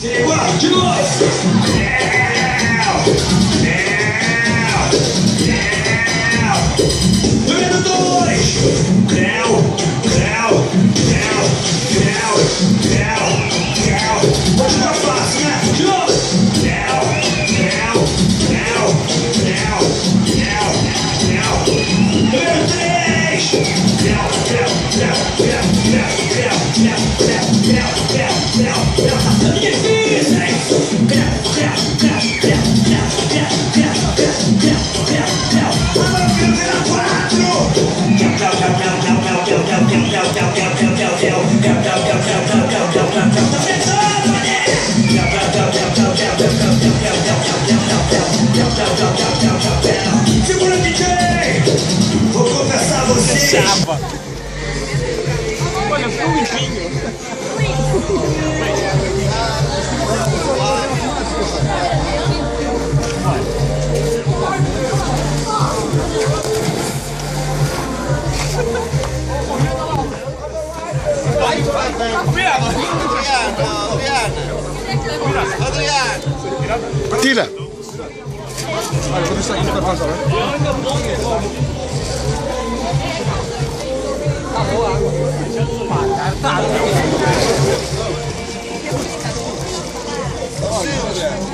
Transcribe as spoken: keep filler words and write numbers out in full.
Segura, de novo. Número dois. Creu, creu, creu, creu, creu, creu. Continua fácil, né? De novo. Creu, creu, creu, creu, creu, creu. Número três. Creu, creu, creu, creu, creu, creu, creu, creu, creu, creu, creu, creu. Tá ficando difícil, hein? Creu, creu, creu, creu, creu, creu, creu, creu, creu, creu, creu. Agora eu quero ver a quatro. Segura, D J! Vou confessar a vocês. Chapa. Olha, ficou limpinho. Vai, vai, vai. Adriano, Adriano. Adriano. Tira. Olha, vou deixar aqui para passar, né? Acabou a água. Tá, tá.